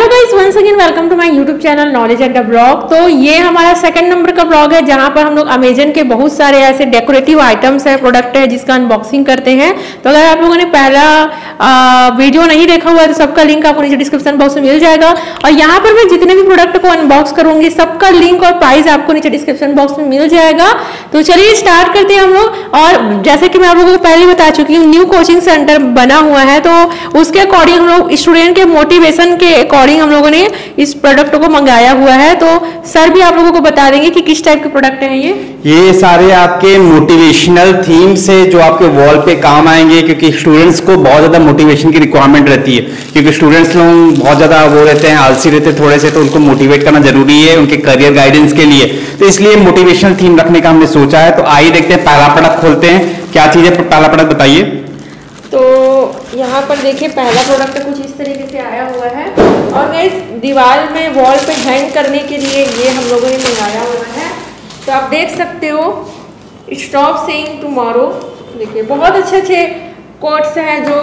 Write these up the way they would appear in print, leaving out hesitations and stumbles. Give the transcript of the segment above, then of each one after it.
Hello guys, once again welcome to my YouTube channel knowledge and blog. तो ये हमारा second number का blog है जहां पर हम लोग अमेजन के बहुत सारे ऐसे डेकोरेटिव आइटम्स है, प्रोडक्ट है जिसका अनबॉक्सिंग करते हैं। तो अगर आप लोगों ने पहला वीडियो नहीं देखा हुआ है तो सबका लिंक आपको नीचे डिस्क्रिप्शन बॉक्स में मिल जाएगा। और यहाँ पर मैं जितने भी प्रोडक्ट को अनबॉक्स करूंगी सबका लिंक और प्राइस आपको नीचे डिस्क्रिप्शन बॉक्स में मिल जाएगा। तो चलिए स्टार्ट करते हैं हम लोग। और जैसे कि मैं आप लोगों को पहले बता चुकी हूँ, न्यू कोचिंग सेंटर बना हुआ है, तो उसके अकॉर्डिंग हम लोग स्टूडेंट के मोटिवेशन के अकॉर्डिंग हम लोगों ने इस प्रोडक्ट को मंगाया हुआ है। तो सर भी आप लोगों को बता देंगे कि किस टाइप के प्रोडक्ट हैं ये सारे आपके मोटिवेशनल थीम से जो आपके वॉल पे काम आएंगे, क्योंकि स्टूडेंट्स को बहुत ज्यादा मोटिवेशन की रिक्वायरमेंट रहती है। क्योंकि स्टूडेंट्स लोग बहुत ज्यादा वो रहते हैं, आलसी रहते हैं थोड़े से, तो उनको मोटिवेट करना जरूरी है उनके करियर गाइडेंस के लिए। तो इसलिए मोटिवेशनल थीम रखने का हमने सोचा है। तो आइए देखते हैं, पहला प्रोडक्ट खोलते हैं। क्या चीज है पहला प्रोडक्ट, बताइए। तो यहाँ पर देखिए पहला प्रोडक्ट कुछ इस तरीके से आया हुआ है। और गाइस दीवार में वॉल पे हैंग करने के लिए ये हम लोगों ने मंगाया हुआ है। तो आप देख सकते हो, स्टॉप सेइंग टुमारो। देखिए बहुत अच्छे कोट्स हैं जो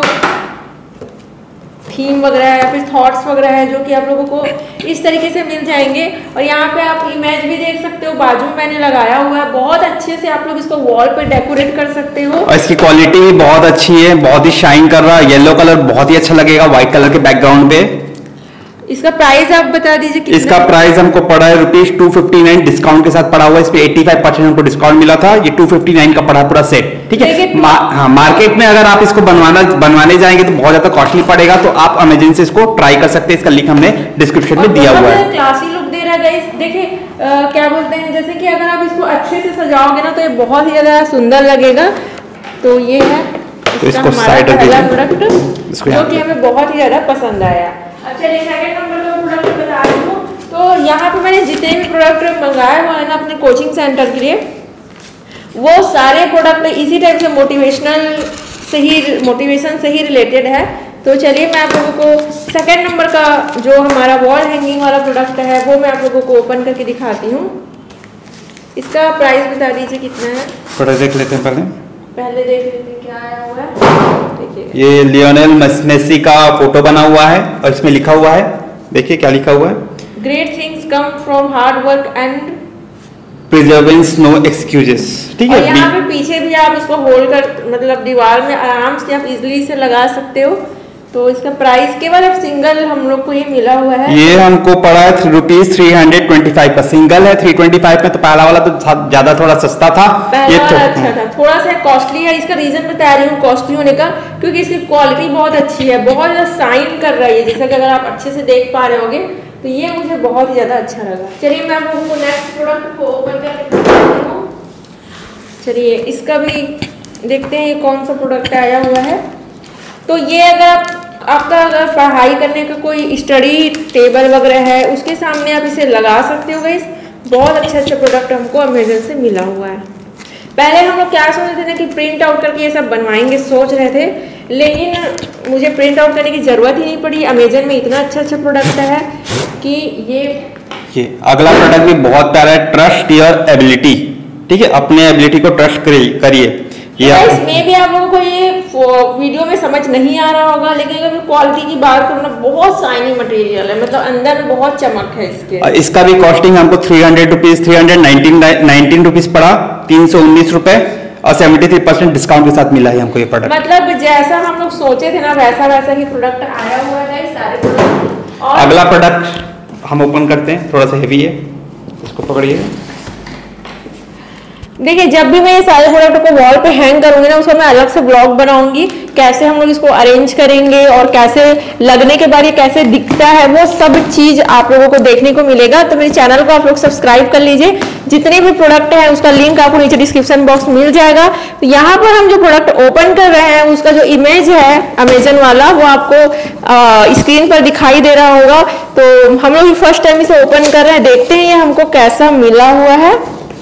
थीम वगैरह है या फिर थॉट्स वगैरह है जो कि आप लोगों को इस तरीके से मिल जाएंगे। और यहाँ पे आप इमेज भी देख सकते हो, बाजू में मैंने लगाया हुआ है। बहुत अच्छे से आप लोग इसको वॉल पे डेकोरेट कर सकते हो। और इसकी क्वालिटी भी बहुत अच्छी है, बहुत ही शाइन कर रहा है। येलो कलर बहुत ही अच्छा लगेगा व्हाइट कलर के बैकग्राउंड पे। इसका प्राइस आप बता दीजिए। इसका प्राइस हमको पड़ा है ₹259, डिस्काउंट के साथ पड़ा हुआ है। इस पे 85% हमको डिस्काउंट मिला था। ये 259 का पड़ा पूरा सेट, ठीक है। हाँ, मार्केट में अगर आप इसको बनवाने जाएंगे तो बहुत ज्यादा कॉस्टली पड़ेगा। तो आप अमेजन से इसको ट्राई कर सकते हैं। इसका लिंक हमने डिस्क्रिप्शन में दिया हुआ है। क्लासी लुक दे रहा है गाइस। देखिए क्या बोलते हैं, जैसे कि अगर आप इसको अच्छे से सजाओगे ना तो ये बहुत ही ज्यादा सुंदर लगेगा। तो ये है इसको साइड पहला प्रोडक्ट जो कि हमें बहुत ही ज्यादा पसंद आया। अच्छा, सेकंड नंबर का प्रोडक्ट बता रही हूँ। तो यहाँ पे मैंने जितने भी प्रोडक्ट मंगाए हुए हैं ना अपने कोचिंग सेंटर के लिए, वो सारे प्रोडक्ट इसी टाइप से मोटिवेशन से ही रिलेटेड है। तो चलिए मैं आप लोगों को सेकंड नंबर का जो हमारा वॉल हैंगिंग वाला प्रोडक्ट है वो मैं आप लोगों को ओपन करके दिखाती हूँ। इसका प्राइस बता दीजिए कितना है। थोड़ा देख लेते हैं, पहले देख लेते हैं क्या आया हुआ है। ये लियोनेल मेसी का फोटो बना हुआ है और इसमें लिखा हुआ है, देखिए क्या लिखा हुआ है। Great things come from hard work and perseverance, no excuses, ठीक है। यहाँ पे पीछे भी आप इसको होल्ड कर, मतलब दीवार में आराम से आप इजीली से लगा सकते हो। तो इसका प्राइस केवल अब सिंगल हम लोग को ये मिला हुआ है। ये हमको पड़ा है ₹325 का। सिंगल है 325 में। तो पहला वाला तो ज्यादा थोड़ा सस्ता था, ये तो अच्छा था, थोड़ा सा कॉस्टली है। इसका रीजन बता रही हूँ कॉस्टली होने का, क्योंकि इसकी क्वालिटी बहुत अच्छी है, बहुत ज्यादा शाइन कर रही है। जैसा कि अगर आप अच्छे से देख पा रहे होगे तो ये मुझे बहुत ही ज्यादा अच्छा लगा। चलिए मैं आप लोगों को नेक्स्ट प्रोडक्ट को ओपन करके दिखाती हूँ। चलिए इसका भी देखते हैं ये कौन सा प्रोडक्ट आया हुआ है। तो ये अगर आपका अगर पढ़ाई करने का कोई स्टडी टेबल वगैरह है उसके सामने आप इसे लगा सकते हो गाइस। बहुत अच्छे प्रोडक्ट हमको अमेजन से मिला हुआ है। पहले हम लोग क्या सोच रहे थे ना कि प्रिंट आउट करके ये सब बनवाएंगे सोच रहे थे, लेकिन मुझे प्रिंट आउट करने की जरूरत ही नहीं पड़ी। अमेजन में इतना अच्छा प्रोडक्ट है कि ये अगला प्रोडक्ट भी बहुत प्यारा है। ट्रस्ट योर एबिलिटी, ठीक है। अपने एबिलिटी को ट्रस्ट करिए। इसमें भी आप लोगों को ये वीडियो में समझ नहीं आ रहा होगा, लेकिन अगर क्वालिटी की बात करूँ ना, बहुत शाइनी मटेरियल है, मतलब अंदर में बहुत चमक है इसके। इसका भी कॉस्टिंग हमको ₹319 पड़ा, ₹319 और 73% डिस्काउंट के साथ मिला है हमको ये प्रोडक्ट। मतलब जैसा हम लोग सोचे थे ना वैसा ही प्रोडक्ट आया हुआ है सारे प्रोडक्ट। और अगला प्रोडक्ट हम ओपन करते हैं, थोड़ा सा हेवी है, इसको पकड़िए। देखिए जब भी मैं ये सारे प्रोडक्ट को वॉल पे हैंग करूंगी ना, उसको मैं अलग से ब्लॉग बनाऊंगी, कैसे हम लोग इसको अरेंज करेंगे और कैसे लगने के बाद ये कैसे दिखता है, वो सब चीज आप लोगों को देखने को मिलेगा। तो मेरे चैनल को आप लोग सब्सक्राइब कर लीजिए। जितने भी प्रोडक्ट है उसका लिंक आपको नीचे डिस्क्रिप्शन बॉक्स में मिल जाएगा। तो यहाँ पर हम जो प्रोडक्ट ओपन कर रहे हैं उसका जो इमेज है अमेजन वाला, वो आपको स्क्रीन पर दिखाई दे रहा होगा। तो हम लोग फर्स्ट टाइम इसे ओपन कर रहे हैं, देखते हैं ये हमको कैसा मिला हुआ है।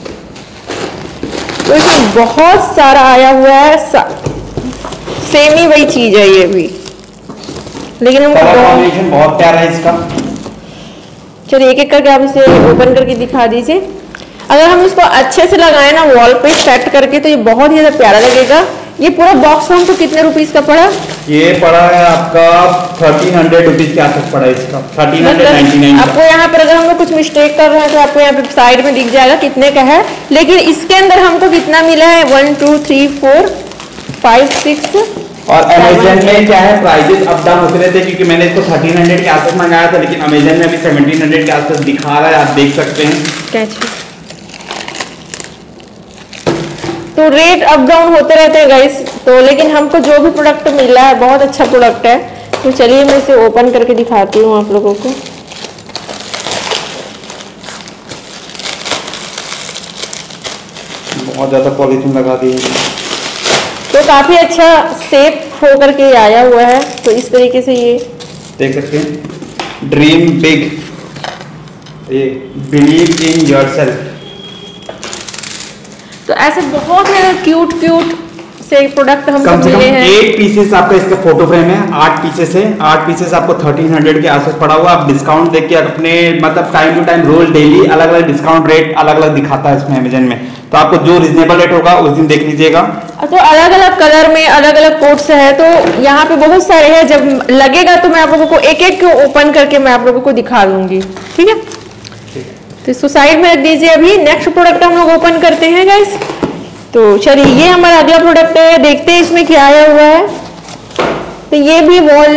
तो इसमें बहुत सारा आया हुआ है, सेम ही वही चीज है ये भी, लेकिन हमको बहुत प्यारा है इसका। चलिए एक एक करके आप इसे ओपन करके दिखा दीजिए। अगर हम इसको अच्छे से लगाए ना वॉल पे सेट करके तो ये बहुत ही ज्यादा प्यारा लगेगा। ये पूरा बॉक्स हमको कितने रुपीस का पड़ा? ये पड़ा है आपका 1300 रुपीज के आसपास पड़ा है इसका, 1399। आपको यहाँ पर अगर हम लोग कुछ मिस्टेक कर रहे हैं तो आपको यहाँ पे साइड में दिख जाएगा कितने का है, लेकिन इसके अंदर हमको कितना मिला है 1 2 3 4 5 6। और अमेजन में क्या है, प्राइजेस अप डाउन होते रहते हैं, क्योंकि मैंने इसको 1300 के आसपास मंगाया था, लेकिन अमेजन में अभी 1700 के आसपास दिखा रहा है, आप देख सकते हैं। कैच तो रेट अप डाउन होते रहते हैं गाइस, तो लेकिन हमको जो भी प्रोडक्ट मिल रहा है बहुत अच्छा प्रोडक्ट है। तो चलिए मैं इसे ओपन करके दिखाती हूँ आप लोगों को। बहुत ज्यादा पॉलिथीन लगा दी, तो काफी अच्छा सेफ होकर के आया हुआ है। तो इस तरीके से ये देख सकते हैं, ड्रीम बिग, ये बिलीव इन योरसेल्फ। तो ऐसे बहुत सारे क्यूट से प्रोडक्ट हमको मिले हैं। 8 पीसेस आपका इसका फोटो फ्रेम है, 8 पीसेस है, 8 पीसेस आपको 1300 के आसपास पड़ा हुआ। आप डिस्काउंट देख के अपने मतलब टाइम टू टाइम रोज डेली अलग अलग डिस्काउंट रेट अलग अलग दिखाता है इसमें अमेजन में, तो आपको जो रिजनेबल रेट होगा उस दिन देख लीजिएगा। तो अलग अलग कलर में अलग अलग कोड्स है, तो यहाँ पे बहुत सारे हैं। जब लगेगा तो मैं आप लोगों को एक एक को ओपन करके मैं आप लोगों को दिखा दूंगी, ठीक है? तो इसको साइड में रख दीजिए। अभी नेक्स्ट प्रोडक्ट हम लोग ओपन करते हैं गाइस। तो चलिए ये हमारा अगला प्रोडक्ट है, देखते हैं इसमें क्या आया हुआ है। तो ये भी वॉल,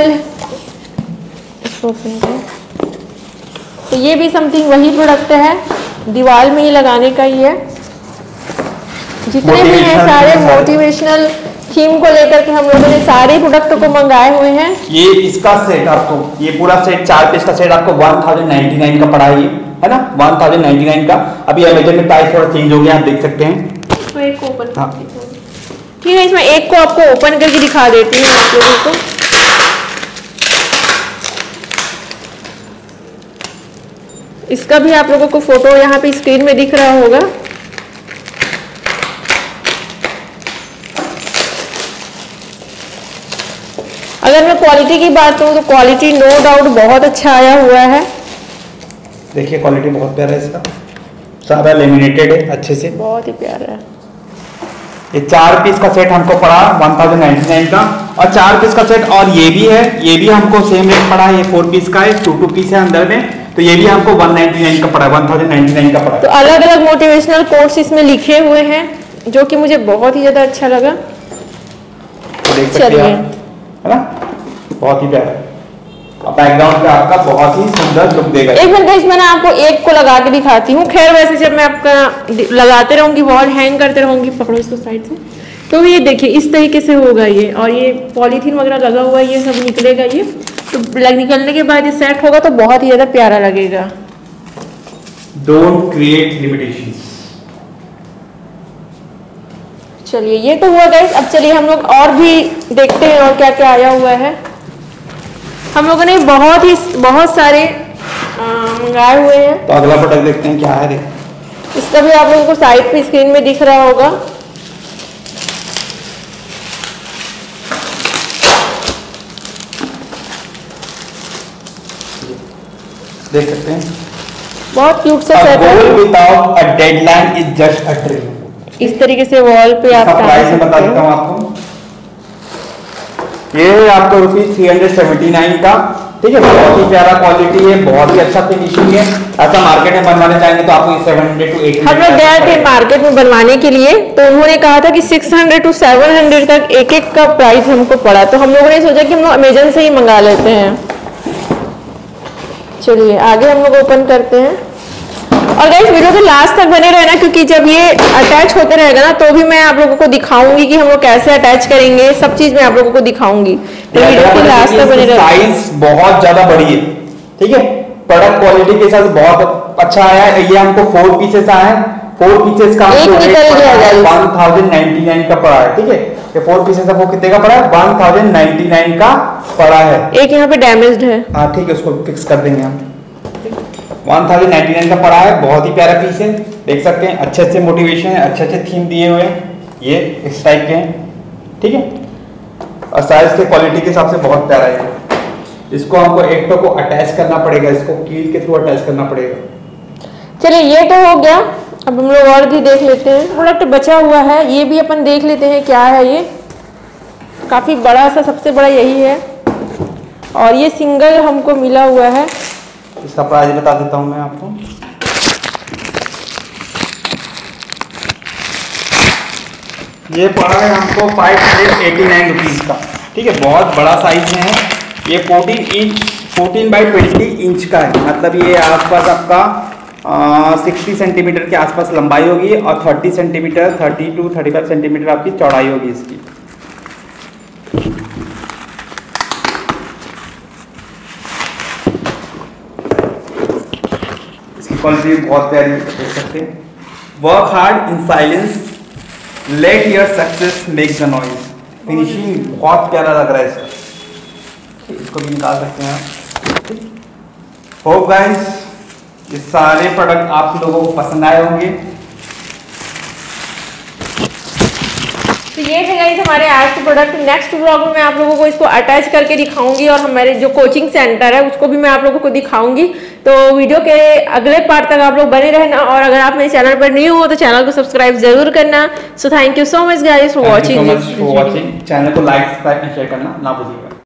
तो ये भी समथिंग वही प्रोडक्ट है, दीवार में ही लगाने का ही है। जितने भी हैं सारे मोटिवेशनल थीम को लेकर के हम लोगों ने सारे प्रोडक्ट को मंगाए हुए हैं। ये इसका सेट आपको, ये पूरा सेट 4 पीस का सेट आपको 1099 का पड़ा है ना, 1099 का। अभी अमेजन में प्राइस थोड़ा चेंज हो गया, आप देख सकते हैं। तो एक ओपन ठीक है, इसमें एक को आपको ओपन करके दिखा देती हूँ आप लोगों को। इसका भी आप लोगों को फोटो यहाँ पे स्क्रीन में दिख रहा होगा। अगर मैं क्वालिटी की बात करूँ तो क्वालिटी नो डाउट बहुत अच्छा आया हुआ है। देखिए क्वालिटी बहुत प्यारा है इसका, सारा लेमिनेटेड है अच्छे से, बहुत ही प्यारा है। ये 4 पीस का सेट हमको पड़ा 1099 का, और 4 पीस का सेट, और ये भी है, ये भी हमको सेम रेट पड़ा है। ये 4 पीस का है, 2 पीस है अंदर में, तो ये भी हमको 199 का पड़ा, 1099 का पड़ा। तो अलग अलग मोटिवेशनल कोट्स इसमें लिखे हुए हैं, जो कि मुझे बहुत ही ज्यादा अच्छा लगा। तो देख सकते हैं है ना, बहुत ही प्यारा। बैकग्राउंड पे आपका बहुत ही सुंदर लुक देगा। एक मिनट गाइस, मैंने आपको एक को लगा के दिखाती हूँ। खैर वैसे जब मैं आपका लगाते रहूंगी, वॉल हैंग करते रहूंगी, पकड़ो इसको साइड से, तो ये देखिए इस तरीके से होगा ये, और ये पॉलीथीन वगैरह लगा हुआ है, ये सब निकलेगा ये, तो निकलने के बाद ये सेट होगा तो बहुत ही ज्यादा प्यारा लगेगा। Don't create limitations. चलिए ये तो हुआ गाइस। अब चलिए हम लोग और भी देखते हैं और क्या क्या आया हुआ है। हम लोगों ने बहुत सारे मंगाए हुए हैं। तो अगला प्रोडक्ट देखते हैं क्या है। इसका भी आप लोगों को साइड पे स्क्रीन में दिख रहा होगा। देख सकते हैं, बहुत क्यूट सा सेट है। Goal without a deadline is just a dream. इस तरीके से वॉल पे आप प्राइस में बता देता हूँ आपको। ये है आपको ₹379 का, ठीक है। बहुत ही प्यारा क्वालिटी है, बहुत ही अच्छा फिनिशिंग है। ऐसा मार्केट में बनवाने चाहेंगे तो आपको 700 to 800। हम लोग गए थे मार्केट में बनवाने के लिए, तो उन्होंने कहा था कि 600 to 700 तक एक एक का प्राइस हमको पड़ा, तो हम लोगों ने सोचा कि हम लोग अमेजन से ही मंगा लेते हैं। चलिए आगे हम लोग ओपन करते हैं। और गाइस वीडियो के लास्ट तक बने रहना, क्योंकि जब ये अटैच होते रहेगा ना तो भी मैं आप लोगों को दिखाऊंगी कि हम लोग कैसे अटैच करेंगे, सब चीज मैं आप लोगों को दिखाऊंगी। तो वीडियो के लास्ट तक बने रहना। साइज बहुत ज्यादा बड़ी है, ठीक है। प्रोडक्ट क्वालिटी के साथ बहुत अच्छा आया है। ये हमको 4 पीसेस आया है, 4 पीसेस का 1099 का पड़ा है, ठीक है। ये 4 पीसेस आपको कितने का पड़ा है? 1099 का पड़ा है। एक यहाँ पे डैमेज्ड है, हाँ ठीक है, उसको फिक्स कर देंगे हम। 1099 का पड़ा है, बहुत ही प्यारा पीस है। देख सकते हैं अच्छे अच्छे मोटिवेशन है, अच्छे अच्छे थीम दिए हुए हैं, ये इस टाइप के हैं, ठीक है। और साइज के क्वालिटी के हिसाब से बहुत प्यारा है। इसको हमको एक को अटैच करना पड़ेगा, इसको कील के थ्रू अटैच करना पड़ेगा। चलिए ये तो हो गया। अब हम लोग और भी देख लेते हैं। प्रोडक्ट बचा हुआ है, ये भी अपन देख लेते हैं क्या है ये। काफ़ी बड़ा सा, सबसे बड़ा यही है और ये सिंगल हमको मिला हुआ है। इसका प्राइस बता देता हूँ मैं आपको। ये पड़ा है हमको 589 रुपीज़ का। ठीक है, बहुत बड़ा साइज में है ये। 14 बाई 20 इंच का है, मतलब ये आसपास आपका 60 सेंटीमीटर के आसपास लंबाई होगी और 30 सेंटीमीटर 30 to 35 सेंटीमीटर आपकी चौड़ाई होगी इसकी। इसकी क्वालिटी बहुत प्यारी देख सकते हैं। Work hard in silence, let your success make the noise. Finishing बहुत प्यारा लग रहा है इसका। इसको भी निकाल सकते हैं आप। होप गाइस ये सारे प्रोडक्ट आप लोगों को पसंद आए होंगे। तो ये है गाइस हमारे आज के प्रोडक्ट। नेक्स्ट व्लॉग में मैं आप लोगों को इसको अटैच करके दिखाऊंगी और हमारे जो कोचिंग सेंटर है उसको भी मैं आप लोगों को दिखाऊंगी। तो वीडियो के अगले पार्ट तक आप लोग बने रहना और अगर आप मेरे चैनल पर न्यू हो तो चैनल को सब्सक्राइब जरूर करना। So thank you so much guys for watching. Channel को लाइक, सब्सक्राइब एंड शेयर करना ना भूलिएगा।